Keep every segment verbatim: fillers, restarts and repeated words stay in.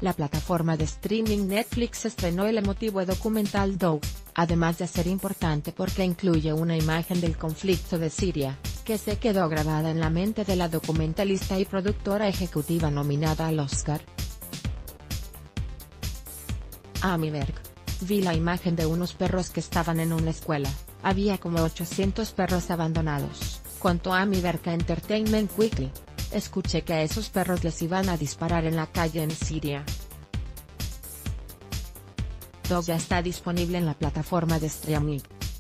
la plataforma de streaming Netflix estrenó el emotivo documental Dogs, además de ser importante porque incluye una imagen del conflicto de Siria, que se quedó grabada en la mente de la documentalista y productora ejecutiva nominada al Oscar. Amy Berg. Vi la imagen de unos perros que estaban en una escuela, había como ochocientos perros abandonados, contó Amy Berg a Entertainment Weekly. Escuché que a esos perros les iban a disparar en la calle en Siria. Dogs ya está disponible en la plataforma de streaming.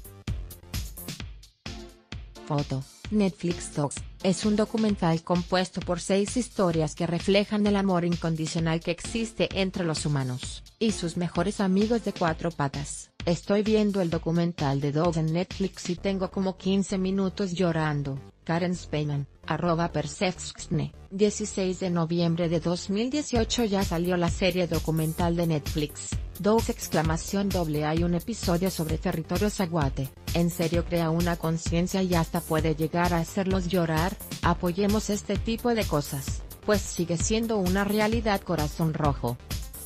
Foto, Netflix. Dogs, es un documental compuesto por seis historias que reflejan el amor incondicional que existe entre los humanos y sus mejores amigos de cuatro patas. Estoy viendo el documental de Dogs en Netflix y tengo como quince minutos llorando. Karen Speyman, arroba Persefxne, dieciséis de noviembre de dos mil dieciocho. Ya salió la serie documental de Netflix, Dogs exclamación doble hay un episodio sobre territorios aguate, en serio crea una conciencia y hasta puede llegar a hacerlos llorar. Apoyemos este tipo de cosas, pues sigue siendo una realidad. Corazón rojo.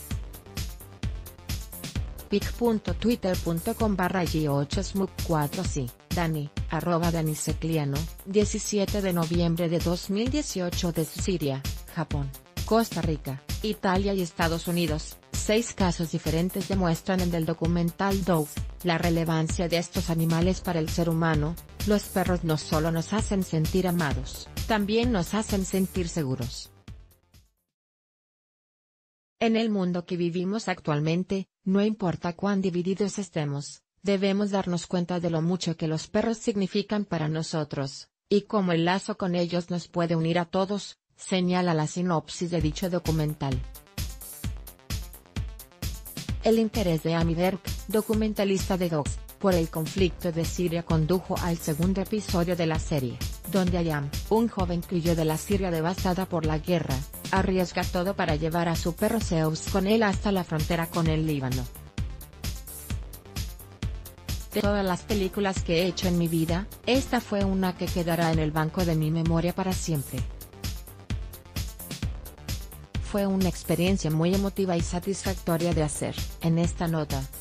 pic punto twitter punto com barra G ocho smuk cuatro sí, Dani, arroba Dani Secliano, diecisiete de noviembre de dos mil dieciocho. Desde Siria, Japón, Costa Rica, Italia y Estados Unidos, seis casos diferentes demuestran en el documental Dogs, la relevancia de estos animales para el ser humano. Los perros no solo nos hacen sentir amados, también nos hacen sentir seguros. En el mundo que vivimos actualmente, no importa cuán divididos estemos, debemos darnos cuenta de lo mucho que los perros significan para nosotros, y cómo el lazo con ellos nos puede unir a todos, señala la sinopsis de dicho documental. El interés de Amy Berg, documentalista de Dogs, por el conflicto de Siria condujo al segundo episodio de la serie, donde Ayam, un joven que huyó de la Siria devastada por la guerra, arriesga todo para llevar a su perro Zeus con él hasta la frontera con el Líbano. De todas las películas que he hecho en mi vida, esta fue una que quedará en el banco de mi memoria para siempre. Fue una experiencia muy emotiva y satisfactoria de hacer. En esta nota,